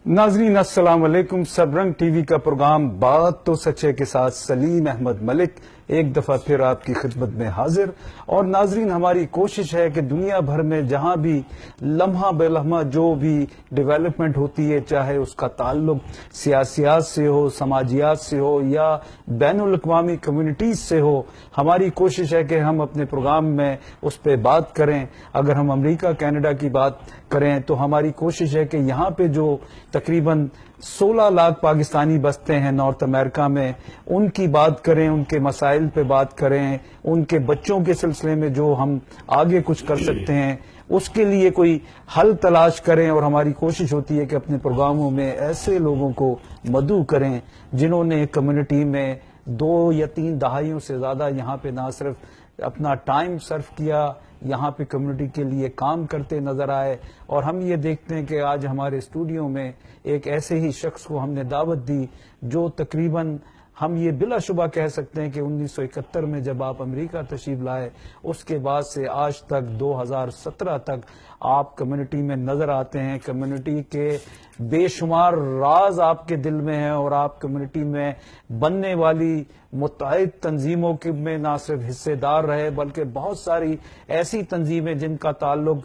नाजरीन अस्सलाम वालेकुम। सबरंग टीवी का प्रोग्राम बात तो सच्चे के साथ सलीम अहमद मलिक एक दफा फिर आपकी खिदमत में हाजिर। और नाजरीन, हमारी कोशिश है कि दुनिया भर में जहां भी लम्हा बेलम्हा जो भी डेवलपमेंट होती है, चाहे उसका ताल्लुक सियासियात से हो, समाजियात से हो या बैनुल अक़वामी कम्युनिटीज से हो, हमारी कोशिश है कि हम अपने प्रोग्राम में उस पर बात करें। अगर हम अमेरिका कनाडा की बात करें तो हमारी कोशिश है कि यहाँ पे जो तकरीबन 16 लाख पाकिस्तानी बसते हैं नॉर्थ अमेरिका में, उनकी बात करें, उनके मसाइल पे बात करें, उनके बच्चों के सिलसिले में जो हम आगे कुछ कर सकते हैं उसके लिए कोई हल तलाश करें। और हमारी कोशिश होती है कि अपने प्रोग्रामों में ऐसे लोगों को मदऊ करें जिन्होंने कम्युनिटी में 2 या 3 दहाइयों से ज्यादा यहाँ पे ना सिर्फ अपना टाइम सर्व किया, यहाँ पे कम्युनिटी के लिए काम करते नजर आए। और हम ये देखते हैं कि आज हमारे स्टूडियो में एक ऐसे ही शख्स को हमने दावत दी जो तकरीबन हम ये बिलाशुबा कह सकते हैं कि 1971 में जब आप अमेरिका तशरीफ लाए उसके बाद से आज तक 2017 तक आप कम्युनिटी में नजर आते हैं। कम्युनिटी के बेशुमार राज आपके दिल में हैं और आप कम्युनिटी में बनने वाली मुत्तहिद तंजीमों के में ना सिर्फ हिस्सेदार रहे बल्कि बहुत सारी ऐसी तंजीमें जिनका ताल्लुक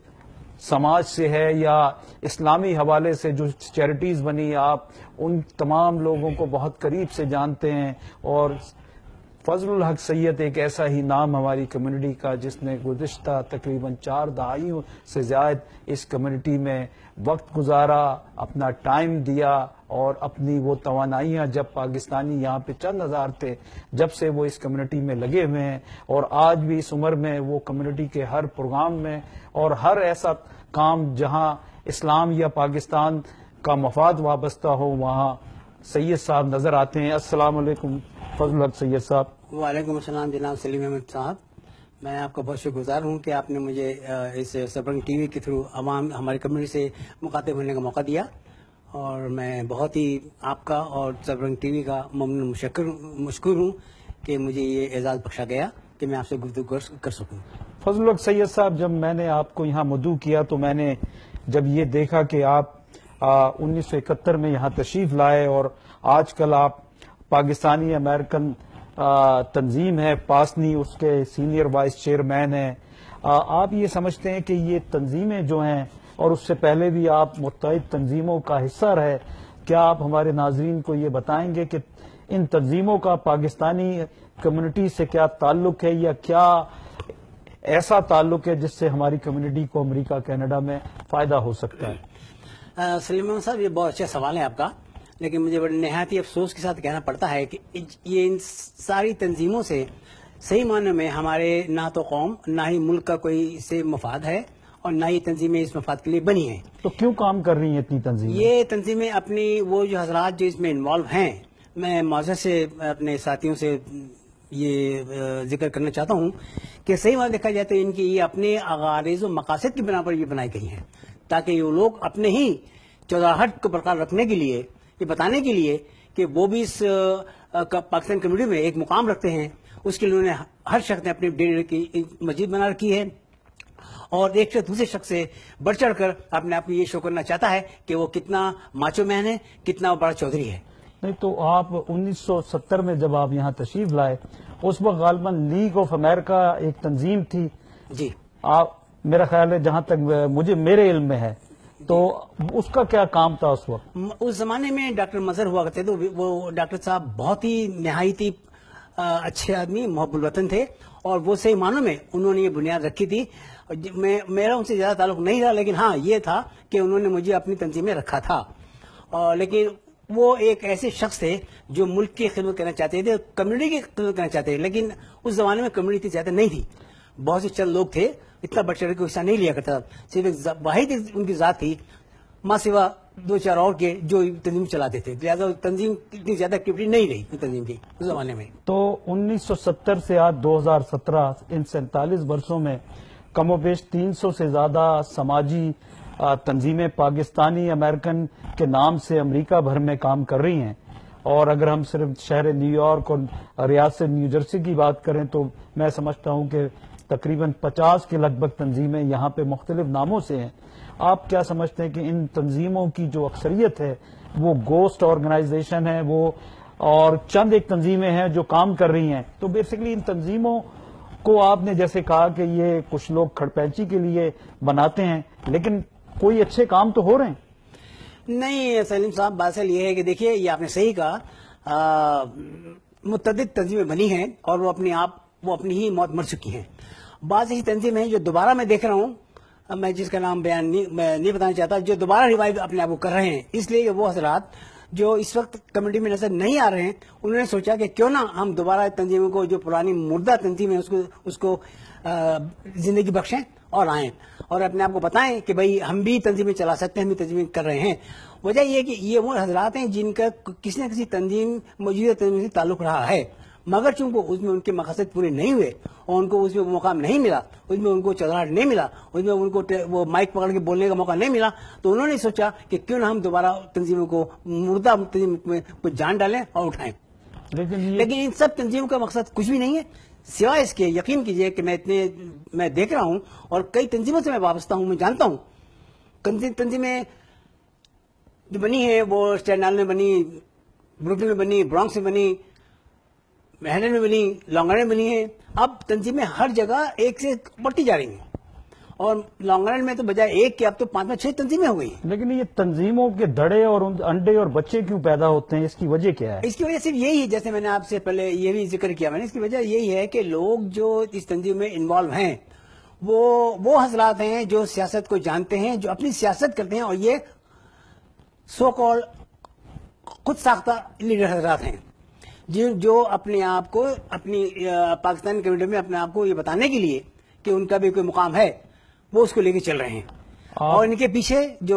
समाज से है या इस्लामी हवाले से जो चैरिटीज बनी, आप उन तमाम लोगों को बहुत करीब से जानते हैं। और फजलुल हक सैयद एक ऐसा ही नाम हमारी कम्युनिटी का जिसने गुज़िश्ता तकरीबन 4 दहाइयों से ज्यादा इस कम्युनिटी में वक्त गुजारा, अपना टाइम दिया और अपनी वो तवानाइयां, जब पाकिस्तानी यहाँ पे चंद हजार थे, जब से वो इस कम्युनिटी में लगे हुए हैं। और आज भी इस उम्र में वो कम्युनिटी के हर प्रोग्राम में और हर ऐसा काम जहां इस्लाम या पाकिस्तान का मफाद वाबस्ता हो वहां सैयद साहब नजर आते हैं। अस्सलाम वालेकुम फजल हक सैयद साहब। वालेकुम अस्सलाम जनाब सलीम अहमद साहब, मैं आपका बहुत शुक्रगुजार हूँ कि आपने मुझे इस सबरंग टीवी के थ्रू अवाम हमारी कम्युनिटी से मुखातिब होने का मौका दिया। और मैं बहुत ही आपका और सबरंग टीवी का ममनून मशकूर हूँ कि मुझे ये एजाज़ बख्शा गया कि मैं आपसे गुफ्तगू कर सकूँ। फजल हक सैयद साहब, जब मैंने आपको यहाँ मदऊ किया तो मैंने जब ये देखा कि आप 1971 में यहाँ तशरीफ लाए और आजकल आप पाकिस्तानी अमेरिकन तंजीम है पासनी, उसके सीनियर वाइस चेयरमैन हैं, आप ये समझते हैं कि ये तंजीमें जो हैं और उससे पहले भी आप मुत्तहिद तंजीमों का हिस्सा रहे, क्या आप हमारे नाजरीन को ये बताएंगे कि इन तंजीमों का पाकिस्तानी कम्युनिटी से क्या ताल्लुक है या क्या ऐसा ताल्लुक है जिससे हमारी कम्युनिटी को अमेरिका कनाडा में फायदा हो सकता है? सलीम साहब, ये बहुत अच्छा सवाल है आपका, लेकिन मुझे बड़े निहायती अफसोस के साथ कहना पड़ता है कि ये इन सारी तंजीमों से सही मायने में हमारे ना तो कौम ना ही मुल्क का कोई इससे मफाद है और ना ही तंजीमें इस मफाद के लिए बनी हैं। तो क्यों काम कर रही हैं इतनी तंजीमें? ये तंजीमें अपनी वो जो हजरात जो इसमें इन्वॉल्व हैं, मैं माज़रत से अपने साथियों से ये जिक्र करना चाहता हूँ कि सही बात देखा जाए तो इनकी ये अपने अगारिज़ और मकासद की बिना पर ये बनाई गई हैं ताकि ये लोग अपने ही चौराहट को बरकरार रखने के लिए, ये बताने के लिए कि वो भी इस पाकिस्तान कम्युनिटी में एक मुकाम रखते हैं। उसके लिए उन्होंने हर शख्स ने अपनी डेढ़ की मस्जिद बना रखी है और एक शख्स दूसरे शख्स से बढ़ चढ़ कर अपने आप को ये शो करना चाहता है कि वो कितना माचो मैन है, कितना बड़ा चौधरी है। नहीं तो आप 1970 में जब आप यहाँ तशरीफ लाए उस वक्त गालिबन लीग ऑफ अमेरिका एक तंजीम थी जी, आप मेरा ख्याल है जहां तक मुझे मेरे इल्म में है, तो उसका क्या काम था उस वक्त? उस जमाने में डॉक्टर मजहर हुआ करते तो वो डॉक्टर साहब बहुत ही निहायती अच्छे आदमी, मोहब्बुल वतन थे और वो सही मानों में उन्होंने ये बुनियाद रखी थी। मेरा उनसे ज्यादा ताल्लुक नहीं था, लेकिन हाँ ये था कि उन्होंने मुझे अपनी तंजीम में रखा था। लेकिन वो एक ऐसे शख्स थे जो मुल्क की खिदमत करना चाहते थे, कम्युनिटी की खिदमत करना चाहते थे, लेकिन उस जमाने में कम्युनिटी ज्यादा नहीं थी, बहुत से चंद लोग थे, इतना बढ़ चढ़ के हिस्सा नहीं लिया करता। सिर्फ एक वाहिद उनकी जात थी, माँ सिवा 2-4 और के जो तंजीम चलाते थे, लिहाजा तंजीम इतनी ज्यादा एक्टिविटी नहीं रही तंजीम की उस जमाने में। तो 1970 से आज 2017 इन 47 वर्षों में कमोबेश 300 से ज्यादा समाजी तंजीमें पाकिस्तानी अमेरिकन के नाम से अमेरिका भर में काम कर रही हैं। और अगर हम सिर्फ शहर न्यूयॉर्क और रियासत न्यू जर्सी की बात करें तो मैं समझता हूं कि تقریباً 50 کے لگ بھگ تنظیمیں یہاں پہ مختلف ناموں سے ہیں. آپ کیا سمجھتے ہیں کہ ان تنظیموں کی جو اکثریت ہے وہ گوسٹ آرگنائزیشن ہے وہ اور چند ایک تنظیمیں ہیں جو کام کر رہی ہیں؟ تو بیسیکلی ان تنظیموں کو آپ نے جیسے کہا کہ یہ کچھ لوگ کھڑپینچی کے لیے بناتے ہیں لیکن کوئی اچھے کام تو ہو رہے ہیں. نہیں سلیم صاحب، بات اصل یہ ہے کہ دیکھیے یہ آپ نے صحیح کہا، متعدد تنظیمیں بنی ہیں اور وہ اپنی ہی موت مر چکی ہیں. بعض ایسی تنظیمیں ہیں جو دوبارہ میں دیکھ رہا ہوں، میں جس کا نام بیان نہیں بتانا چاہتا، جو دوبارہ ریوائیو اپنے آپ کو کر رہے ہیں، اس لیے کہ وہ حضرات جو اس وقت کمیونٹی میں نظر نہیں آ رہے ہیں انہوں نے سوچا کہ کیوں نہ ہم دوبارہ تنظیموں کو، جو پرانی مردہ تنظیم ہے اس کو زندگی بخشیں اور آئیں اور اپنے آپ کو بتائیں کہ بھئی ہم بھی تنظیمیں چلا سکتے ہیں، ہم بھی تنظیمیں کر رہے ہیں. وجہ یہ کہ یہ وہ حضرات ہیں جن کا کسی نہ کسی تنظیم، موجودہ تنظیم سے تعلق رہا ہے، مگر چونکہ اس میں ان کے مقاصد پورے نہیں ہوئے اور ان کو اس میں مقام نہیں ملا، اس میں ان کو چودراہٹ نہیں ملا، اس میں ان کو وہ مائک پکڑ کے بولنے کا موقع نہیں ملا، تو انہوں نے سوچا کہ کیوں نہ ہم دوبارہ تنظیموں کو، مردہ تنظیم میں کچھ جان ڈالیں اور اٹھائیں. لیکن ان سب تنظیموں کا مقصد کچھ بھی نہیں ہے سوائے اس کے، یقین کیجئے کہ میں دیکھ رہا ہوں اور کئی تنظیموں سے میں وابستہ ہوں، میں جانتا ہوں تنظیمیں جو بنی ہیں وہ اسٹینڈ آئلینڈ میں بنی، بروکلن میں بنی، برانکس میں بنی، مینہٹن میں بنی، لانگ آئلینڈ میں بنی ہیں. اب تنظیمیں ہر جگہ ایک سے بڑھتی جا رہی ہیں اور لانگ آئلینڈ میں تو بجائے ایک کے اب تو 5-6 تنظیمیں ہو گئی ہیں. لیکن یہ تنظیموں کے دڑے اور انڈے اور بچے کیوں پیدا ہوتے ہیں؟ اس کی وجہ کیا ہے؟ اس کی وجہ صرف یہی ہے، جیسے میں نے آپ سے پہلے یہ بھی ذکر کیا، میں نے اس کی وجہ یہی ہے کہ لوگ جو اس تنظیم میں انوالو ہیں وہ حضرات ہیں جو سیاست کو جانتے ہیں، جو اپنی سیاست کرتے ہیں، اور یہ سو کال خود ساختہ لیڈر حضرات ہیں جو اپنے آپ کو، اپنی پاکستانی کمیونٹی میں اپنے آپ کو یہ بتانے کے لیے کہ ان کا بھی کوئی مقام ہے، وہ اس کو لے کے چل رہے ہیں. اور ان کے پیچھے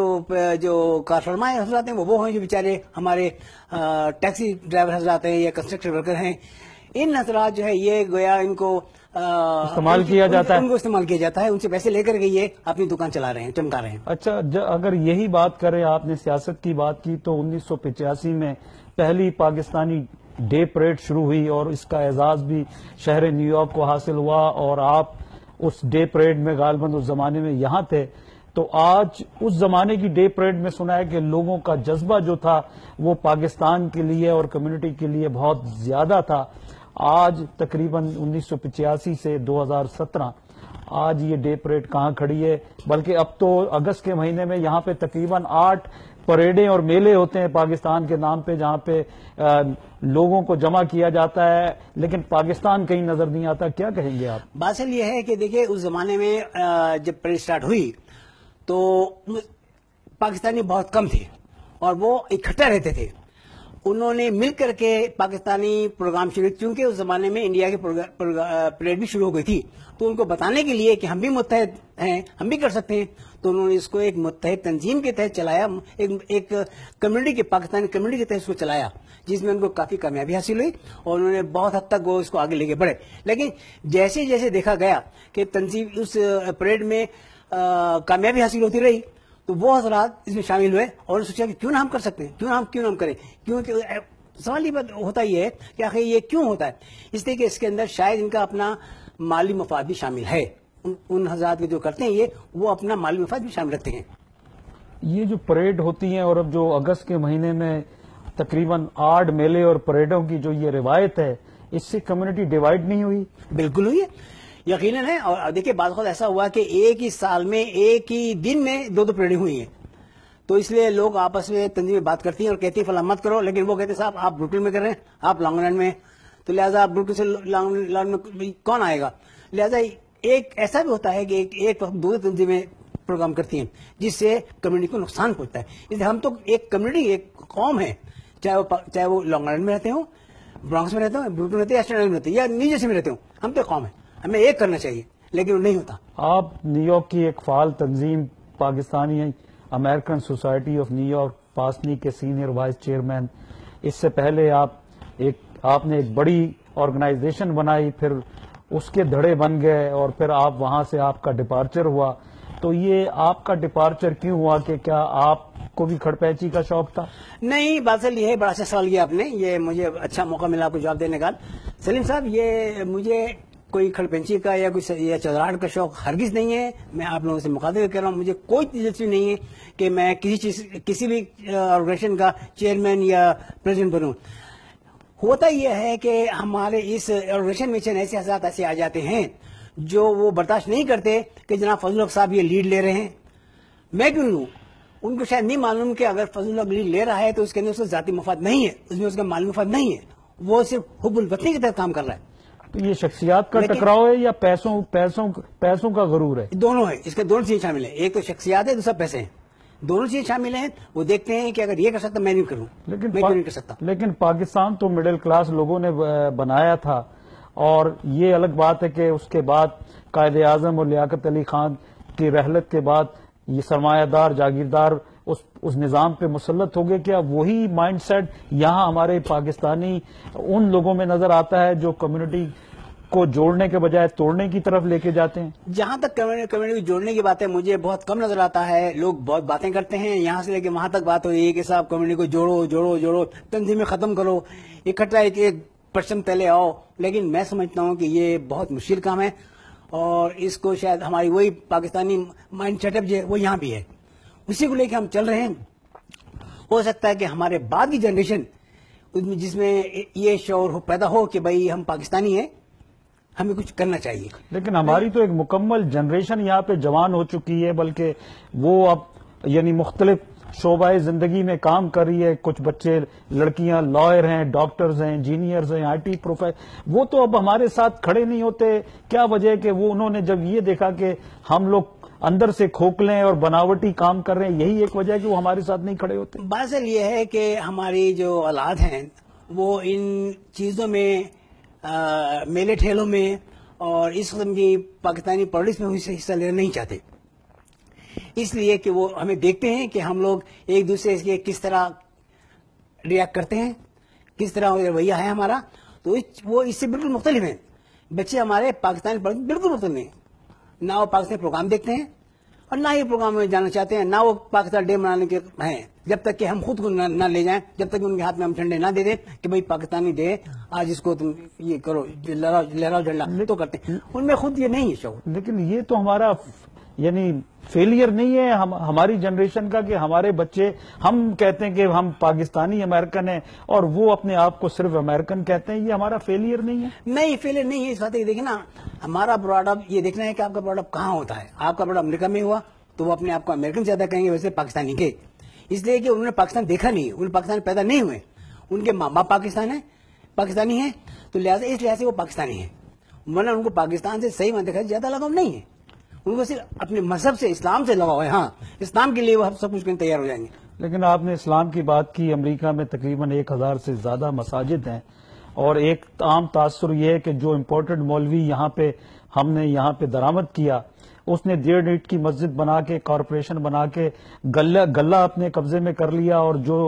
جو کار فرمائے حضرات ہیں وہ ہیں جو بیچارے ہمارے ٹیکسی ڈرائیور حضرات ہیں یا کنسٹرکٹر ورکر ہیں. ان حضرات جو ہے یہ گویا ان کو استعمال کیا جاتا ہے، ان کو استعمال کیا جاتا ہے، ان سے پیسے لے کر کے یہ اپنی دکان چلا رہے ہیں، چمکا رہے ہیں. اچھا، اگر یہی بات کریں، آپ نے سیاست کی بات کی، تو 1985 میں پہلی پاکستانی ڈے پریڈ شروع ہوئی اور اس کا اعزاز بھی شہر نیو یارک کو حاصل ہوا اور آپ اس ڈے پریڈ میں غالباً اس زمانے میں یہاں تھے. تو آج اس زمانے کی ڈے پریڈ میں سنا ہے کہ لوگوں کا جذبہ جو تھا وہ پاکستان کے لیے اور کمیونٹی کے لیے بہت زیادہ تھا. آج تقریباً 1985 سے 2017 آج یہ ڈے پریڈ کہاں کھڑی ہے؟ بلکہ اب تو اگست کے مہینے میں یہاں پہ تقریباً 8 پریڈیں اور میلے ہوتے ہیں پاکستان کے نام پہ، جہاں پہ لوگوں کو جمع کیا جاتا ہے، لیکن پاکستان کہیں نظر نہیں آتا. کیا کہیں گے آپ؟ بات یہ ہے کہ دیکھیں اس زمانے میں جب پریڈ سٹارٹ ہوئی تو پاکستانی بہت کم تھے اور وہ اکٹھا رہتے تھے. انہوں نے مل کر کے پاکستانی پروگرام شروع، چونکہ اس زمانے میں انڈیا کی پریڈ بھی شروع ہو گئی تھی، تو ان کو بتانے کے لیے کہ ہم بھی متحد ہیں، ہم بھی کر سکتے ہیں، تو انہوں نے اس کو ایک متحد تنظیم کے تحت چلایا، ایک کمیونٹی کے، پاکستانی کمیونٹی کے تحت اس کو چلایا، جس میں ان کو کافی کامیابی حاصل ہوئی اور انہوں نے بہت حد تک وہ اس کو آگے لے کے بڑھے. لیکن جیسے جیسے دیکھا گیا کہ تنظیم اس پریڈ میں کامیابی حاصل ہوتی رہی تو وہ حضرات اس میں شامل ہوئے اور سوچا کہ کیوں نہ ہم کر سکتے ہیں، کیوں نہ ہم کریں. کیونکہ سوال یہ بات ہوتا ہی ہے کہ آخر یہ کیوں ہوتا ہے؟ اس لیے کہ اس کے اندر شاید ان کا اپنا مالی مفاد بھی شامل ہے. ان حضرات جو کرتے ہیں وہ اپنا مالی مفاد بھی شامل رکھتے ہیں. یہ جو پریڈ ہوتی ہیں اور اب جو اگست کے مہینے میں تقریباً 8 میلے اور پریڈوں کی جو یہ روایت ہے، اس سے کمیونٹی ڈیوائیڈ نہیں ہوئی؟ بالکل ہوئی ہے، یقیناً ہے. اور دیکھیے بعض اوقات ایسا ہوا کہ ایک ہی سال میں ایک ہی دن میں 2 پریڈیں ہوئی ہیں، تو اس لیے لوگ آپس میں تنظیمیں بات کرتی ہیں اور کہتی ہیں فلاں مت کرو، لیکن وہ کہتے ہیں صاحب آپ بروکلن میں کر رہے ہیں، آپ لانگ آئلینڈ میں، تو لہٰذا آپ بروکلن سے لانگ آئلینڈ میں کون آئے گا؟ لہٰذا ایک ایسا بھی ہوتا ہے کہ ایک وقت 2 تنظیمیں پروگرام کرتی ہیں جس سے کمیونٹی کو نقصان پہنچتا ہے. اس لیے ہم تو ایک کمیونٹی، ایک قوم ہے، چاہے وہ لانگ آئلینڈ میں رہتے ہوں، برانکس میں رہتے ہوں، بروکلن میں رہتے ہیں، یا اسٹینڈ آئلینڈ میں رہتے ہیں، یا نیو جرسی میں رہتے ہوں، ہم تو قوم ہے، ہمیں ایک کرنا چاہیے، لیکن وہ نہیں ہوتا. آپ نیو یارک کی ایک فعال تنظیم Pakistani American society of New York PASNY کے سینئر وائس چیئرمین، اس سے پہلے آپ نے ایک بڑی آرگنائزیشن بنائی، پھر اس کے دھڑے بن گئے اور پھر آپ وہاں سے آپ کا ڈپارچر ہوا. تو یہ آپ کا ڈپارچر کیوں ہوا؟ کہ کیا آپ کو بھی کھڑ پینچی کا شوق تھا؟ نہیں، بات یہ ہے، بڑا اچھا سوال کیا آپ نے، یہ مجھے اچھا موقع ملا آپ کو جواب دینے کا. سلیم صاحب، یہ مجھے کوئی کھڑپنچی کا یا کوئی یا چودراہٹ کا شوق ہرگز نہیں ہے. میں آپ لوگوں سے مخاطب کر رہا ہوں, مجھے کوئی دلچسپی نہیں ہے کہ میں کسی بھی آرگنائزیشن کا چیئرمین یا پریزیڈنٹ بنوں. ہوتا یہ ہے کہ ہمارے اس آرگنائزیشن میں چند ایسے حضرات ایسے آ جاتے ہیں جو وہ برداشت نہیں کرتے کہ جناب فضل الحق صاحب یہ لیڈ لے رہے ہیں. میں کیوں لوں؟ ان کو شاید نہیں معلوم کہ اگر فضل الحق لیڈ لے رہا ہے تو اس کے اندر اس کا ذاتی مفاد نہیں ہے, اس میں اس کا مالی مفاد نہیں ہے, وہ صرف حب الوطنی کی تحت کام کر رہا ہے. تو یہ شخصیات کا ٹکراؤ ہے یا پیسوں کا غرور ہے؟ دونوں ہے, اس کے دونوں چیزیں شامل ہیں. ایک تو شخصیات ہے, دوسرا پیسے ہیں. دونوں چیزیں شامل ہیں. وہ دیکھتے ہیں کہ اگر یہ کر سکتا میں نہیں کروں, میں کیوں نہیں کر سکتا. لیکن پاکستان تو مڈل کلاس لوگوں نے بنایا تھا, اور یہ الگ بات ہے کہ اس کے بعد قائد اعظم اور لیاقت علی خان کی رحلت کے بعد یہ سرمایہ دار جاگیردار اس نظام پہ مسلط ہو گئے. کیا وہی مائنڈ سیٹ یہاں ہمارے پاکستانی ان لوگوں میں نظر آتا ہے جو کمیونٹی کو جوڑنے کے بجائے توڑنے کی طرف لے کے جاتے ہیں؟ جہاں تک کمیونٹی جوڑنے کی بات ہے مجھے بہت کم نظر آتا ہے. لوگ بہت باتیں کرتے ہیں, یہاں سے لے کے وہاں تک بات ہو رہی ہے کہ صاحب کمیونٹی کو جوڑو جوڑو جوڑو, تنظیمیں ختم کرو, اکٹھا ایک پرچم تلے آؤ. لیکن میں سمجھتا ہوں کہ یہ بہت مشکل کام ہے, اور اس کو شاید ہماری وہی پاکستانی مائنڈ سیٹ اپ جو ہے وہ یہاں بھی ہے, اسی کو لے کے ہم چل رہے ہیں. ہو سکتا ہے کہ ہمارے بعد کی جنریشن جس میں یہ شعور پیدا ہو کہ بھائی ہم پاکستانی ہیں, ہمیں کچھ کرنا چاہیے. لیکن ہماری تو ایک مکمل جنریشن یہاں پہ جوان ہو چکی ہے, بلکہ وہ اب یعنی مختلف شعبہ زندگی میں کام کر رہی ہے. کچھ بچے لڑکیاں لائر ہیں, ڈاکٹرز ہیں, انجینئرز ہیں, آئی ٹی وہ تو اب ہمارے ساتھ کھڑے نہیں ہوتے. کیا وجہ ہے کہ وہ انہوں نے جب یہ دیکھا کہ ہم لوگ اندر سے کھوکھلے اور بناوٹی کام کر رہے ہیں, یہی ایک وجہ ہے کہ وہ ہمارے ساتھ نہیں کھڑے ہوتے. بات یہ ہے کہ ہماری جو اولاد ہیں وہ ان چیزوں میں میلے ٹھیلوں میں اور اس قسم کی پاکستانی پالیٹکس میں حصہ لینا نہیں چاہتے, اس لیے کہ وہ ہمیں دیکھتے ہیں کہ ہم لوگ ایک دوسرے سے کس طرح ریئیکٹ کرتے ہیں, کس طرح رویہ ہے ہمارا. تو وہ اس سے بالکل مختلف ہیں. بچے ہمارے پاکستانی پالیٹکس بالکل مختلف ہیں. نہ وہ پاکستانی پروگرام دیکھتے ہیں اور نہ یہ پروگرام میں جانا چاہتے ہیں, نہ وہ پاکستان ڈے منانے کے ہیں, جب تک کہ ہم خود کو نہ لے جائیں, جب تک ان کے ہاتھ میں ہم جھنڈے نہ دے دیں کہ بھئی پاکستانی ڈے آج اس کو تم یہ کرو, لہراؤ جھنڈا, تو کرتے ہیں. ان میں خود یہ نہیں ہے شعور. لیکن یہ تو ہمارا یعنی فیلئر نہیں ہے ہماری جنریشن کا کہ ہمارے بچے, ہم کہتے ہیں کہ ہم پاکستانی امریکن ہیں اور وہ اپنے آپ کو صرف امریکن کہتے ہیں. یہ ہمارا فیلئر نہیں ہے. نہیں, فیلئر نہیں ہے. اس بات دیکھیں نا, ہمارا براڈ اپ یہ دیکھنا ہے کہ آپ کا براڈ اپ کہاں ہوتا ہے. آپ کا براڈ اپ امریکہ میں ہوا تو وہ اپنے آپ کو امریکن زیادہ کہیں گے ویسے پاکستانی کے, اس لیے کہ انہوں نے پاکستان دیکھا نہیں, انہوں نے پاکستان پیدا نہیں ہوئے, ان کے ماں باپ پاکستانی ہیں, تو لہٰذا اس لحاظ سے وہ پاکستانی ہیں. ورنہ ان کو پاکستان سے صحیح دیکھا زیادہ لگاؤ نہیں ہے. ان کو صرف اپنے مذہب سے, اسلام سے لگاؤ ہے. ہاں, اسلام کے لیے وہ سب کچھ کرنے تیار ہو جائیں گے. لیکن آپ نے اسلام کی بات کی. امریکہ میں تقریباً 1000 سے زیادہ مساجد ہیں, اور ایک عام تاثر یہ ہے کہ جو امپورٹڈ مولوی یہاں پہ ہم نے یہاں پہ درآمد کیا, اس نے 1.5 اینٹ کی مسجد بنا کے, کارپوریشن بنا کے گلہ اپنے قبضے میں کر لیا, اور جو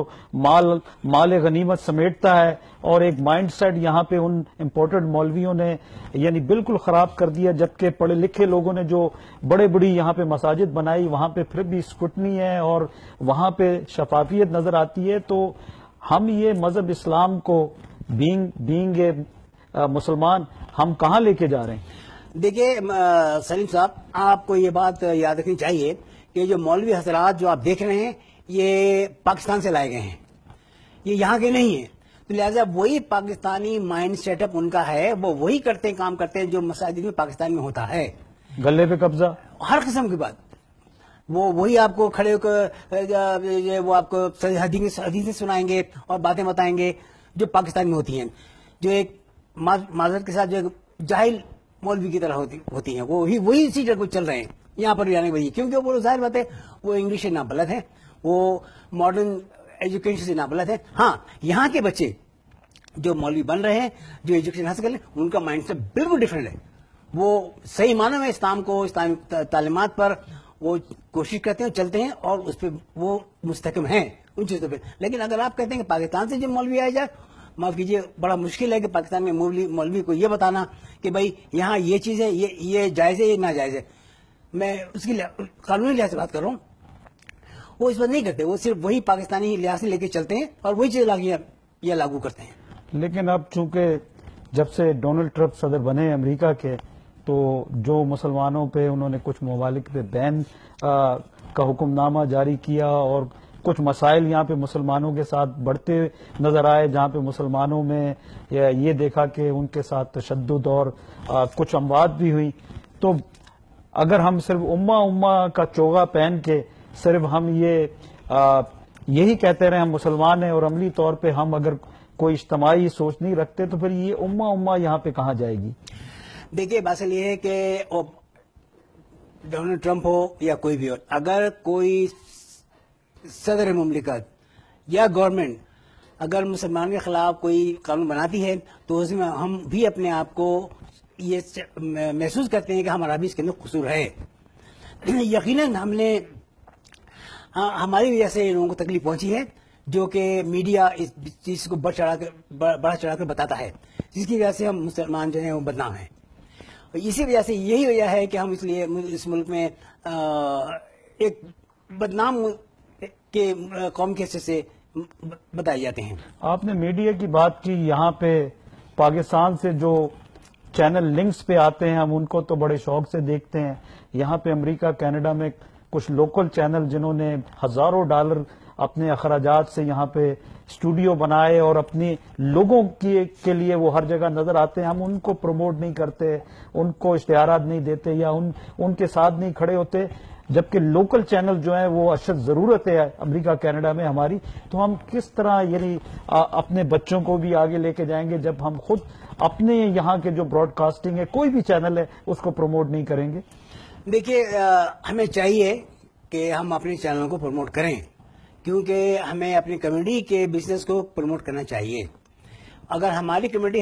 مال غنیمت سمیٹتا ہے, اور ایک مائنڈ سیٹ یہاں پہ ان امپورٹڈ مولویوں نے یعنی بالکل خراب کر دیا. جبکہ پڑھے لکھے لوگوں نے جو بڑی یہاں پہ مساجد بنائی, وہاں پہ پھر بھی اسکروٹنی ہے اور وہاں پہ شفافیت نظر آتی ہے. تو ہم یہ مذہب اسلام کو بینگ اے مسلمان ہم کہاں لے کے جا رہے ہیں؟ دیکھیے سلیم صاحب, آپ کو یہ بات یاد رکھنی چاہیے کہ جو مولوی حضرات جو آپ دیکھ رہے ہیں یہ پاکستان سے لائے گئے ہیں, یہ یہاں کے نہیں ہیں. تو لہٰذا وہی پاکستانی مائنڈ سیٹ اپ ان کا ہے, وہ وہی کام کرتے ہیں جو مساجد میں پاکستان میں ہوتا ہے. گلے پہ قبضہ, ہر قسم کی بات, وہی آپ کو کھڑے ہو کر وہ آپ کو حدیثیں سنائیں گے اور باتیں بتائیں گے جو پاکستان میں ہوتی ہیں, جو ایک معذرت کے ساتھ جو جاہل مولوی کی طرح ہوتی ہیں, وہی اسی جگہ چل رہے ہیں یہاں پر جانے والی, کیونکہ وہ ظاہر بات ہے وہ انگلش سے نابلد ہیں, وہ ماڈرن ایجوکیشن سے نابلد ہیں. ہاں, یہاں کے بچے جو مولوی بن رہے ہیں, جو ایجوکیشن حاصل کر رہے ہیں, ان کا مائنڈ سیٹ بالکل ڈفرینٹ ہے. وہ صحیح معنوں میں اسلام کو, اسلامی تعلیمات پر وہ کوشش کرتے ہیں, چلتے ہیں, اور اس پہ وہ مستحکم ہیں ان چیزوں پہ. لیکن اگر آپ کہتے ہیں کہ پاکستان سے جو مولوی آئے جائے, معاف کیجیے, بڑا مشکل ہے کہ پاکستان میں مولوی کو یہ بتانا کہ بھائی یہاں یہ چیز ہے, یہ جائز ہے, یہ ناجائز ہے. میں اس کی قانونی لحاظ سے بات کر رہا ہوں. وہ اس بات نہیں کرتے, وہ صرف وہی پاکستانی لحاظ سے لے کے چلتے ہیں اور وہی چیز لاگو کرتے ہیں. لیکن اب چونکہ جب سے ڈونلڈ ٹرمپ صدر بنے امریکہ کے تو جو مسلمانوں پہ انہوں نے کچھ ممالک پہ بین کا حکم نامہ جاری کیا اور کچھ مسائل یہاں پہ مسلمانوں کے ساتھ بڑھتے نظر آئے، جہاں پہ مسلمانوں میں یہ دیکھا کہ ان کے ساتھ تشدد اور کچھ اموات بھی ہوئی. تو اگر ہم صرف امہ کا چوغا پہن کے صرف ہم یہی کہتے رہے ہم مسلمان ہیں اور عملی طور پہ ہم اگر کوئی اجتماعی سوچ نہیں رکھتے تو پھر یہ امہ یہاں پہ کہاں جائے گی؟ دیکھیے بات یہ ہے کہ ڈونلڈ ٹرمپ ہو یا کوئی بھی ہو، اگر کوئی صدر مملکت یا گورنمنٹ اگر مسلمان کے خلاف کوئی قانون بناتی ہے تو اس میں ہم بھی اپنے آپ کو یہ محسوس کرتے ہیں کہ ہمارا بھی اس کے اندر قصور ہے. یقیناً ہماری وجہ سے لوگوں کو تکلیف پہنچی ہے، جو کہ میڈیا اس چیز کو بڑھا چڑھا کر بتاتا ہے، جس کی وجہ سے ہم مسلمان جو ہیں وہ بدنام ہیں. اسی وجہ سے یہی وجہ ہے کہ ہم اس لیے اس ملک میں ایک بدنام کے قوم کے حصے سے بتائے جاتے ہیں. آپ نے میڈیا کی بات کی، یہاں پہ پاکستان سے جو چینل لنکس پہ آتے ہیں ہم ان کو تو بڑے شوق سے دیکھتے ہیں. یہاں پہ امریکہ کینیڈا میں کچھ لوکل چینل جنہوں نے ہزاروں ڈالر اپنے اخراجات سے یہاں پہ اسٹوڈیو بنائے اور اپنی لوگوں کے لیے وہ ہر جگہ نظر آتے ہیں، ہم ان کو پروموٹ نہیں کرتے، ان کو اشتہارات نہیں دیتے یا ان کے ساتھ نہیں کھڑے ہوتے، جبکہ لوکل چینل جو ہیں وہ اشد ضرورت ہے امریکہ کینیڈا میں ہماری. تو ہم کس طرح یعنی اپنے بچوں کو بھی آگے لے کے جائیں گے جب ہم خود اپنے یہاں کے جو براڈ کاسٹنگ ہے کوئی بھی چینل ہے اس کو پروموٹ نہیں کریں گے؟ دیکھیے ہمیں چاہیے کہ ہم اپنے چینلوں کو پروموٹ کریں، کیونکہ ہمیں اپنی کمیونٹی کے بزنس کو پروموٹ کرنا چاہیے. اگر ہماری کمیونٹی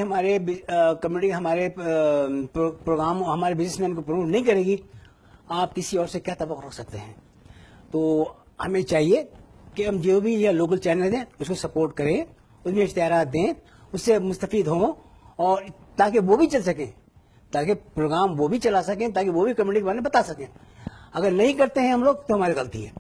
ہمارے پروگرام ہمارے بزنس مین کو پروموٹ نہیں کرے گی، آپ کسی اور سے کیا توقع رکھ سکتے ہیں؟ تو ہمیں چاہیے کہ ہم جو بھی یہ لوکل چینل ہیں اس کو سپورٹ کریں، اس میں اشتہارات دیں، اس سے مستفید ہوں اور تاکہ وہ بھی چل سکیں، تاکہ پروگرام وہ بھی چلا سکیں، تاکہ وہ بھی کمیونٹی کے بارے میں بتا سکیں. اگر نہیں کرتے ہیں ہم لوگ تو ہماری غلطی ہے.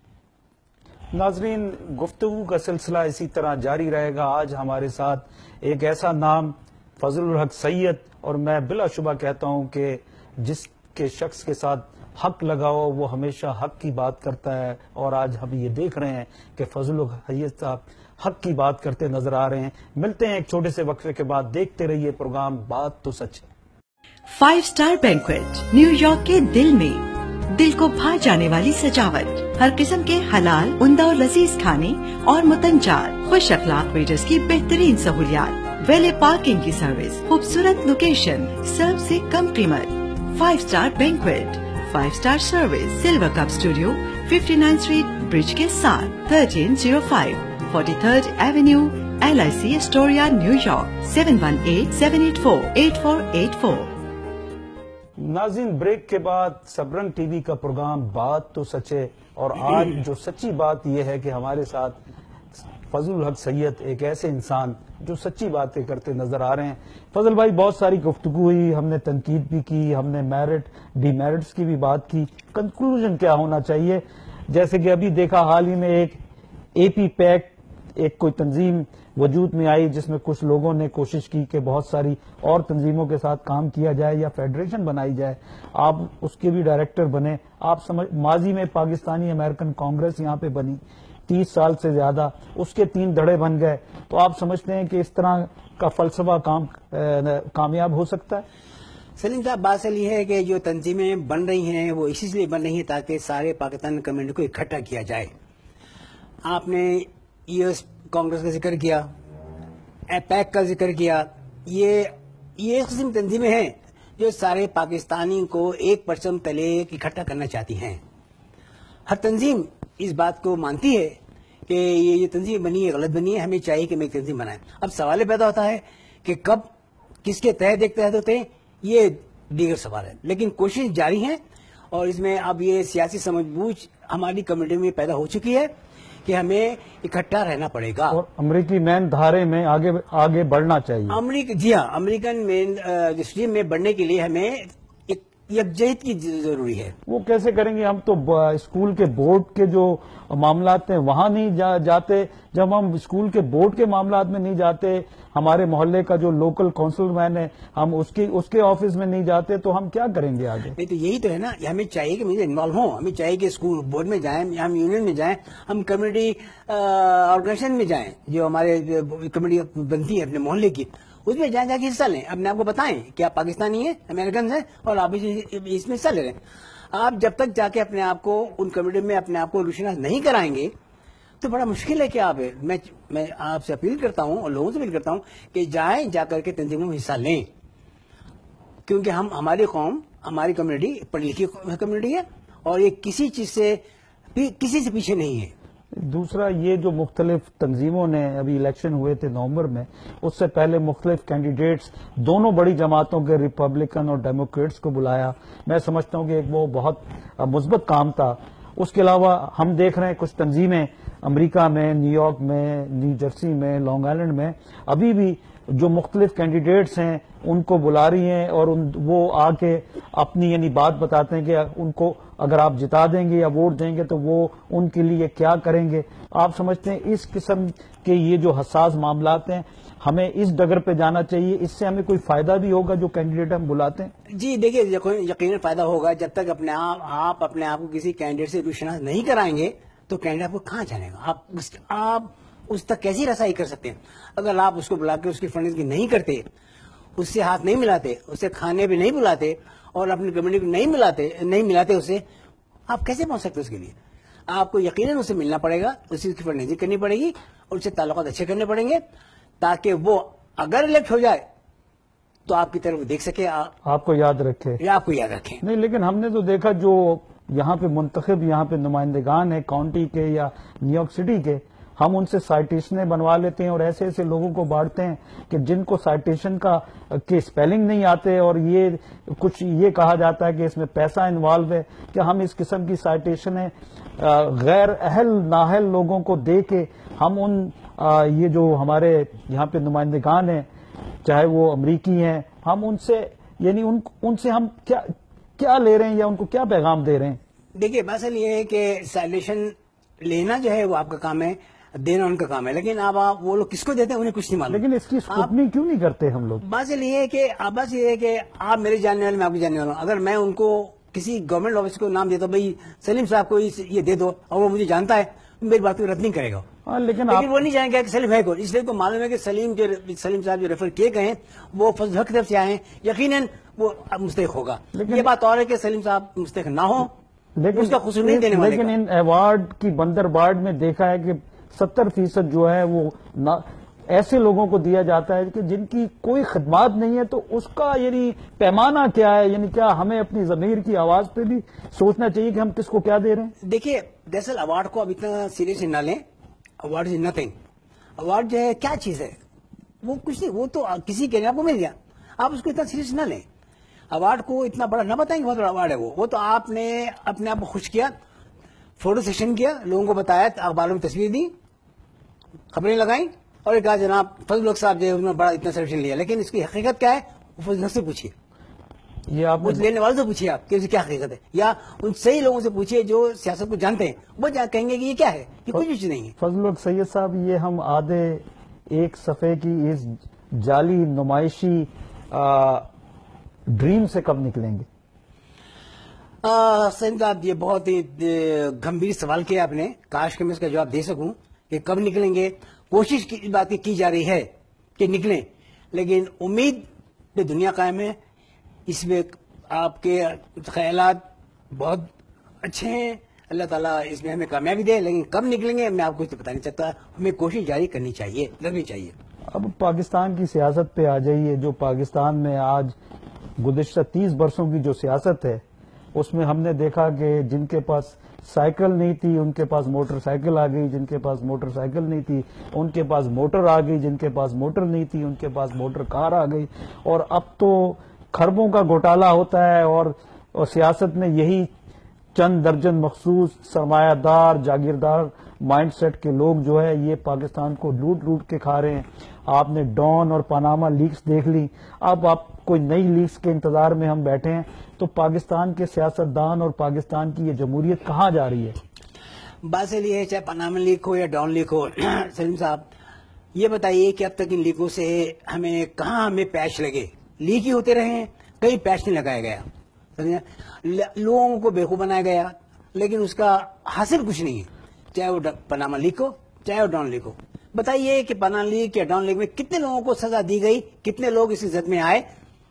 ناظرین، گفتگو کا سلسلہ اسی طرح جاری رہے گا. آج ہمارے ساتھ ایک ایسا نام فضل الحق سید، اور میں بلا شبہ کہتا ہوں کہ جس کے شخص کے ساتھ حق لگا ہو وہ ہمیشہ حق کی بات کرتا ہے، اور آج ہم یہ دیکھ رہے ہیں کہ فضل الحق سید صاحب حق کی بات کرتے نظر آ رہے ہیں. ملتے ہیں ایک چھوٹے سے وقفے کے بعد. دیکھتے رہیے پروگرام بات تو سچ ہے. 5 اسٹار بینکویٹ نیو یارک کے دل میں، دل کو بھا جانے والی سجاوٹ، ہر قسم کے حلال، عمدہ اور لذیذ کھانے اور متنجات، خوش اخلاق ویٹرز کی بہترین سہولیات، ویلے پارکنگ کی سروس، خوبصورت لوکیشن، سب سے کم قیمت. 5 star banquet, 5 star service, silver cup studio, 59 street bridge کے ساتھ، 1305 43rd avenue, LIC Astoria, New York. 7187848484. ناظرین، بریک کے بعد سبرنگ ٹی وی کا پروگرام بات تو سچ ہے، اور آج جو سچی بات یہ ہے کہ ہمارے ساتھ فضل الحق سید ایک ایسے انسان جو سچی باتیں کرتے نظر آ رہے ہیں. فضل بھائی، بہت ساری گفتگو ہوئی، ہم نے تنقید بھی کی، ہم نے میرٹ ڈی میرٹس کی بھی بات کی. کنکلوژن کیا ہونا چاہیے؟ جیسے کہ ابھی دیکھا حال ہی میں ایک AP پیک ایک کوئی تنظیم وجود میں آئی جس میں کچھ لوگوں نے کوشش کی کہ بہت ساری اور تنظیموں کے ساتھ کام کیا جائے یا فیڈریشن بنائی جائے. آپ اس کے بھی ڈائریکٹر بنے. آپ ماضی میں پاکستانی امریکن کانگریس یہاں پہ بنی 30 سال سے زیادہ، اس کے 3 دھڑے بن گئے. تو آپ سمجھتے ہیں کہ اس طرح کا فلسفہ کامیاب ہو سکتا ہے؟ سلیم صاحب، بات یہ ہے کہ جو تنظیمیں بن رہی ہیں وہ اسی لیے بن رہی ہیں تاکہ سارے پاکستان کمیونٹی کو اکٹھا کیا جائے. آپ نے US کانگریس کا ذکر کیا، پیک کا ذکر کیا. یہ قسم تنظیمیں ہیں جو سارے پاکستانی کو ایک پرچم تلے اکٹھا کرنا چاہتی ہیں. ہر تنظیم اس بات کو مانتی ہے کہ یہ تنظیم بنی ہے، غلط بنی ہے، ہمیں چاہیے کہ میں ایک تنظیم بنائیں. اب سوال پیدا ہوتا ہے کہ کب کس کے تحت ایک تحت ہوتے ہیں، یہ دیگر سوال ہے، لیکن کوشش جاری ہے. اور اس میں اب یہ سیاسی سمجھ بوجھ ہماری کمیونٹی میں پیدا ہو چکی ہے کہ ہمیں اکٹھا رہنا پڑے گا اور امریکی مین دھارے میں آگے بڑھنا چاہیے. امریکن مین اسٹریم میں بڑھنے کے لیے ہمیں ایک یکجہت کی ضروری ہے. وہ کیسے کریں گے؟ ہم تو اسکول کے بورڈ کے جو معاملات ہیں وہاں نہیں جاتے. جب ہم اسکول کے بورڈ کے معاملات میں نہیں جاتے، ہمارے محلے کا جو لوکل کونسل مین ہے ہم اس کے آفس میں نہیں جاتے، تو ہم کیا کریں گے آگے؟ نہیں تو یہی تو ہے نا، ہمیں چاہیے کہ مجھے انوالو ہوں، ہمیں چاہیے کہ اسکول بورڈ میں جائیں، ہم یونین میں جائیں، ہم کمیونٹی آرگنائزیشن میں جائیں، جو ہمارے کمیٹی بنتی ہے اپنے محلے کی، اس میں جائیں، جا کے حصہ لیں، اپنے آپ کو بتائیں کہ آپ پاکستانی ہیں، امریکن ہیں، اور آپ اس میں حصہ لے رہے ہیں. آپ جب تک جا کے اپنے آپ کو ان کمیونٹی میں اپنے آپ کو روشناس نہیں کرائیں گے تو بڑا مشکل ہے کہ آپ میں آپ سے اپیل کرتا ہوں اور لوگوں سے اپیل کرتا ہوں کہ جائیں، جا کر کے تنظیموں میں حصہ لیں، کیونکہ ہماری قوم، ہماری کمیونٹی پڑھی لکھی کمیونٹی ہے اور یہ کسی چیز سے کسی سے پیچھے نہیں ہے. دوسرا یہ جو مختلف تنظیموں نے ابھی الیکشن ہوئے تھے نومبر میں، اس سے پہلے مختلف کینڈیڈیٹس دونوں بڑی جماعتوں کے ریپبلکن اور ڈیموکریٹس کو بلایا. میں سمجھتا ہوں کہ ایک وہ بہت مثبت کام تھا. اس کے علاوہ ہم دیکھ رہے ہیں کچھ تنظیمیں امریکہ میں، نیو یارک میں، نیو جرسی میں، لانگ آئلینڈ میں ابھی بھی جو مختلف کینڈیڈیٹس ہیں ان کو بلا رہی ہیں اور وہ آ کے اپنی یعنی بات بتاتے ہیں کہ ان کو اگر آپ جتا دیں گے یا ووٹ دیں گے تو وہ ان کے لیے کیا کریں گے. آپ سمجھتے ہیں اس قسم کے یہ جو حساس معاملات ہیں ہمیں اس ڈگر پہ جانا چاہیے؟ اس سے ہمیں کوئی فائدہ بھی ہوگا جو کینڈیڈیٹ ہم بلاتے ہیں؟ جی دیکھیے، یقیناً فائدہ ہوگا. جب تک آپ اپنے آپ کو کسی کینڈیڈیٹ سے روشناس نہیں کرائیں گے تو کینڈیڈیٹ آپ کو کہاں جانے گا؟ آپ اس تک کیسی رسائی کر سکتے ہیں؟ اگر آپ اس کو بلا کے اس کی فنڈنگ نہیں کرتے، اس سے ہاتھ نہیں ملاتے، اسے کھانے بھی نہیں بلاتے اور اپنی کمیونٹی کو نہیں ملاتے اسے، آپ کیسے پہنچ سکتے؟ اس کے لیے آپ کو یقیناً اسے ملنا پڑے گا، اسی کی فنڈنگ کرنی پڑے گی اور اس سے تعلقات اچھے کرنے پڑیں گے تاکہ وہ اگر الیکٹ ہو جائے تو آپ کی طرف دیکھ سکے، آپ کو یاد رکھے. یا آپ کو یاد رکھیں. نہیں، لیکن ہم نے تو دیکھا جو یہاں پہ منتخب یہاں پہ نمائندگان ہیں کاؤنٹی کے یا نیو یارک سٹی کے، ہم ان سے سائٹیشنیں بنوا لیتے ہیں اور ایسے ایسے لوگوں کو بانٹتے ہیں کہ جن کو سائٹیشن کے اسپیلنگ نہیں آتے اور یہ کچھ یہ کہا جاتا ہے کہ اس میں پیسہ انوالو ہے، کہ ہم اس قسم کی سائٹیشنیں غیر اہل نااہل لوگوں کو دے کے ہم یہ جو ہمارے یہاں پہ نمائندگان ہیں چاہے وہ امریکی ہیں، ہم ان سے یعنی ان سے ہم کیا لے رہے ہیں یا ان کو کیا پیغام دے رہے ہیں؟ دیکھیے مسئلہ یہ ہے کہ سائٹیشن لینا جو ہے وہ آپ کا کام ہے، دینا ان کا کام ہے، لیکن اب وہ لوگ کس کو دیتے ہیں انہیں کچھ نہیں معلوم. لیکن اس کی اسکروٹنی کیوں نہیں کرتے ہم لوگ؟ بات یہ ہے کہ آپ میرے جاننے والے، میں آپ کے جاننے والا ہوں. اگر میں ان کو کسی گورنمنٹ آفس کو نام دیتا ہوں بھائی سلیم صاحب کو یہ دے دو اور وہ مجھے جانتا ہے، میری بات کو رد نہیں کرے گا. لیکن وہ نہیں جانیں گے کہ سلیم ہے کون. اس لیے تو معلوم ہے کہ سلیم صاحب جو ریفر کیے گئے ہیں وہ فضل حق طرف سے آئے ہیں، یقیناً وہ مستحق ہوگا. یہ بات اور ہے کہ سلیم صاحب مستحق نہ ہو، اس کا قصور نہیں دینے والے. لیکن ان ایوارڈ کی بندر بارڈ میں دیکھا ہے کہ 70% جو ہے وہ ایسے لوگوں کو دیا جاتا ہے کہ جن کی کوئی خدمات نہیں ہے. تو اس کا یعنی پیمانہ کیا ہے؟ یعنی کیا ہمیں اپنی ضمیر کی آواز پہ بھی سوچنا چاہیے کہ ہم کس کو کیا دے رہے ہیں؟ دیکھیے دراصل ایوارڈ کو اب اتنا سیریس نہ لیں. Award is nothing. ایوارڈ جو ہے کیا چیز ہے؟ وہ کچھ نہیں، وہ تو کسی کے آپ کو مل گیا، آپ اس کو اتنا سیریس نہ لیں. ایوارڈ کو اتنا بڑا نہ بتائیں کہ بہت بڑا ایوارڈ ہے. وہ تو آپ نے اپنے آپ کو خوش کیا، فوٹو سیشن کیا، لوگوں کو بتایا، اخباروں میں تصویر دی، خبریں لگائیں اور کہا جناب فضل حق صاحب جو انہوں نے بڑا اتنا سیلیبریشن لیا. لیکن اس کی حقیقت کیا ہے وہ فضل حق سے پوچھیے، یہ آپ لینے والوں سے پوچھیے آپ کہ اس کی کیا حقیقت ہے، یا ان صحیح لوگوں سے پوچھیے جو سیاست کو جانتے ہیں، وہ کہیں گے کہ یہ کیا ہے، یہ کچھ چیز نہیں ہے. فضل حق سید صاحب، یہ ہم آدھے ایک صفحے کی اس جعلی نمائشی ڈریم سے کب نکلیں گے؟ سین صاحب یہ بہت ہی گمبھیر سوال کیا آپ نے. کاش کہ میں اس کا جواب دے سکوں کہ کب نکلیں گے. کوشش کی بات کی جا رہی ہے کہ نکلیں، لیکن امید پہ دنیا قائم ہے. اس میں آپ کے خیالات بہت اچھے ہیں، اللہ تعالیٰ اس میں ہمیں کامیابی دے. لیکن کب نکلیں گے میں آپ کو تو بتا نہیں سکتا. ہمیں کوشش جاری کرنی چاہیے، لگنی چاہیے. اب پاکستان کی سیاست پہ آ جائیے. جو پاکستان میں آج گزشتہ 30 برسوں کی جو سیاست ہے اس میں ہم نے دیکھا کہ جن کے پاس سائیکل نہیں تھی ان کے پاس موٹر سائیکل آ گئی، جن کے پاس موٹر سائیکل نہیں تھی ان کے پاس موٹر آ گئی، جن کے پاس موٹر نہیں تھی ان کے پاس موٹر کار آ گئی. اور اب تو کھربوں کا گھوٹالہ ہوتا ہے اور سیاست میں یہی چند درجن مخصوص سرمایہ دار جاگیردار مائنڈ سیٹ کے لوگ جو ہے یہ پاکستان کو لوٹ لوٹ کے کھا رہے ہیں. آپ نے ڈان اور پاناما لیکس دیکھ لی، اب آپ کوئی نئی لیکس کے انتظار میں ہم بیٹھے ہیں. تو پاکستان کے سیاستدان اور پاکستان کی یہ جمہوریت کہاں جا رہی ہے؟ بات سے لیے چاہے پاناما لیک ہو یا ڈان لیک ہو، سلیم صاحب یہ بتائیے کہ اب تک ان لیکوں سے ہمیں پیچ لگے؟ لیک ہی ہوتے رہے ہیں، کہیں پیچ نہیں لگایا گیا. لوگوں کو بیوقوف بنایا گیا، لیکن اس کا حاصل کچھ نہیں ہے، چاہے وہ پاناما لیک ہو چاہے وہ ڈان لیک ہو. بتائیے کہ پاناما لیک یا ڈان لیک میں کتنے لوگوں کو سزا دی گئی، کتنے لوگ اس عزت میں آئے،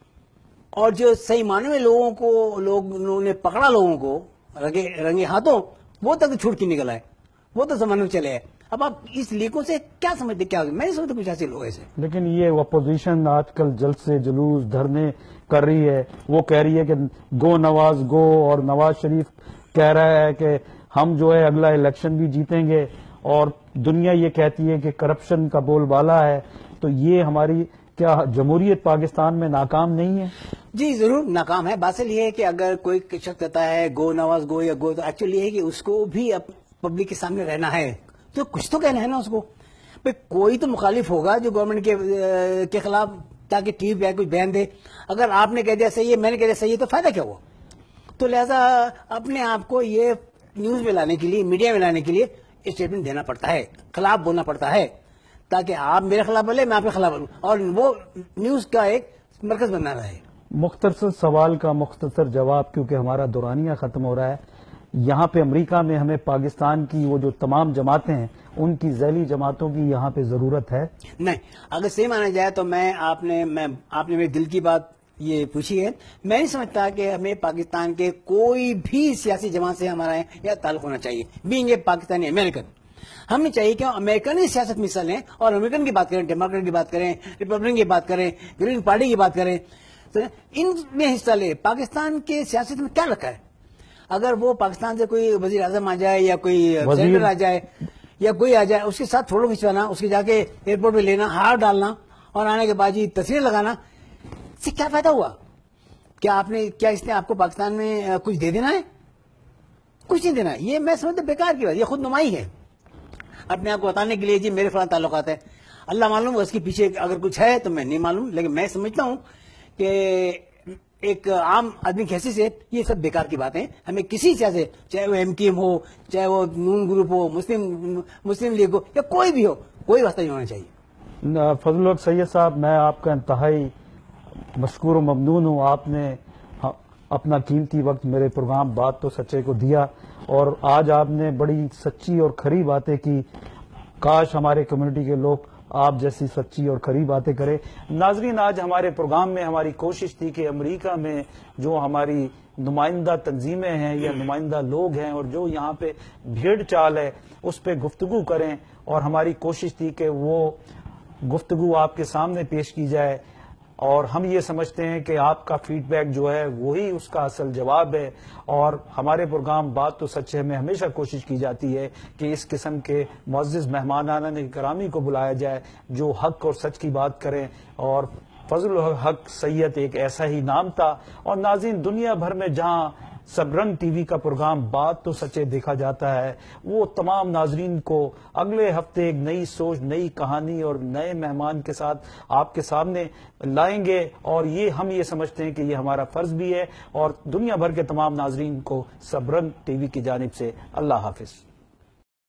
اور جو صحیح معنی میں لوگوں نے پکڑا لوگوں کو رنگے ہاتھوں، وہ تک چھوٹ کے نکل آئے، وہ تو زمانے میں چلے آئے. اب آپ اس لیکوں سے کیا سمجھتے، کیا میں نہیں سمجھتا کچھ حاصل ہوگا اسے. لیکن یہ اپوزیشن آج کل جلسے جلوس دھرنے کر رہی ہے، وہ کہہ رہی ہے کہ گو نواز گو، اور نواز شریف کہہ رہا ہے کہ ہم جو ہے اگلا الیکشن بھی جیتیں گے، اور دنیا یہ کہتی ہے کہ کرپشن کا بول بالا ہے. تو یہ ہماری کیا جمہوریت پاکستان میں ناکام نہیں ہے؟ جی ضرور ناکام ہے. بات یہ ہے کہ اگر کوئی شخص کہتا ہے گو نواز گو یا گو، تو ایکچولی یہ ہے کہ اس کو بھی پبلک کے سامنے رہنا ہے، تو کچھ تو کہنا ہے نا اس کو. کوئی تو مخالف ہوگا جو گورنمنٹ کے خلاف، تاکہ ٹی وی پہ کچھ بیان دے. اگر آپ نے کہہ دیا صحیح ہے، میں نے کہہ دیا صحیح ہے، تو فائدہ کیا ہوا؟ تو لہذا اپنے آپ کو یہ نیوز میں لانے کے لیے، میڈیا میں لانے کے لیے اسٹیٹمنٹ دینا پڑتا ہے، خلاف بولنا پڑتا ہے، تاکہ آپ میرے خلاف بولے، میں آپ کے خلاف بولوں، اور وہ نیوز کا ایک مرکز بننا رہے. مختصر سوال کا مختصر جواب، کیونکہ ہمارا دورانیہ ختم ہو رہا ہے. یہاں پہ امریکہ میں ہمیں پاکستان کی وہ جو تمام جماعتیں ہیں ان کی ذیلی جماعتوں کی یہاں پہ ضرورت ہے؟ نہیں، اگر صحیح مانا جائے تو آپ نے میرے دل کی بات یہ پوچھی ہے. میں نہیں سمجھتا کہ ہمیں پاکستان کے کوئی بھی سیاسی جماعت سے ہمارا یا تعلق ہونا چاہیے. بینگ اے پاکستانی امریکن، ہمیں چاہیے کہ امریکن سیاست میں حصہ لیں، اور امریکن کی بات کریں، ڈیموکریٹ کی بات کریں، ریپبلکن کی بات کریں، گرین پارٹی کی بات کریں، تو ان میں حصہ لیں. پاکستان کے سیاست میں کیا رکھا ہے؟ اگر وہ پاکستان سے کوئی وزیر اعظم آ جائے یا کوئی سینیٹر آ جائے یا کوئی آ جائے، اس کے ساتھ فوٹو کھنچوانا، اس کے جا کے ایئرپورٹ پہ لینا، ہار ڈالنا، اور آنے کے بعد جی تصویر لگانا، اس سے کیا فائدہ ہوا؟ کیا اس نے آپ کو پاکستان میں کچھ دے دینا ہے؟ کچھ نہیں دینا. یہ میں سمجھتا بیکار کی بات، یہ خود نمائی ہے اپنے آپ کو بتانے کے لیے، جی میرے فلاں تعلقات ہے. اللہ معلوم اس کے پیچھے اگر کچھ ہے تو میں نہیں معلوم، لیکن میں سمجھتا ہوں کہ ایک عام آدمی کی حیثیت سے یہ سب بیکار کی باتیں. ہمیں کسی سے، چاہے وہ MTM ہو، چاہے وہ نون گروپ ہو، مسلم لیگ ہو، یا کوئی بھی ہو، کوئی واسطہ نہیں ہونا چاہیے. فضل الحق سید صاحب، میں آپ کا انتہائی مشکور و ممنون ہوں. آپ نے اپنا قیمتی وقت میرے پروگرام بات تو سچے کو دیا، اور آج آپ نے بڑی سچی اور کھری باتیں کی. کاش ہمارے کمیونٹی کے لوگ آپ جیسی سچی اور کھری باتیں کریں. ناظرین، آج ہمارے پروگرام میں ہماری کوشش تھی کہ امریکہ میں جو ہماری نمائندہ تنظیمیں ہیں یا نمائندہ لوگ ہیں، اور جو یہاں پہ بھیڑ چال ہے، اس پہ گفتگو کریں، اور ہماری کوشش تھی کہ وہ گفتگو آپ کے سامنے پیش کی جائے. اور ہم یہ سمجھتے ہیں کہ آپ کا فیڈ بیک جو ہے وہی اس کا اصل جواب ہے. اور ہمارے پروگرام بات تو سچ ہے میں ہمیشہ کوشش کی جاتی ہے کہ اس قسم کے معزز مہمانان گرامی کو بلایا جائے جو حق اور سچ کی بات کریں. اور فضل الحق سید ایک ایسا ہی نام تھا. اور ناظرین، دنیا بھر میں جہاں سب رنگ ٹی وی کا پروگرام بات تو سچے دیکھا جاتا ہے، وہ تمام ناظرین کو اگلے ہفتے ایک نئی سوچ، نئی کہانی اور نئے مہمان کے ساتھ آپ کے سامنے لائیں گے. اور ہم یہ سمجھتے ہیں کہ یہ ہمارا فرض بھی ہے. اور دنیا بھر کے تمام ناظرین کو سب رنگ ٹی وی کی جانب سے اللہ حافظ.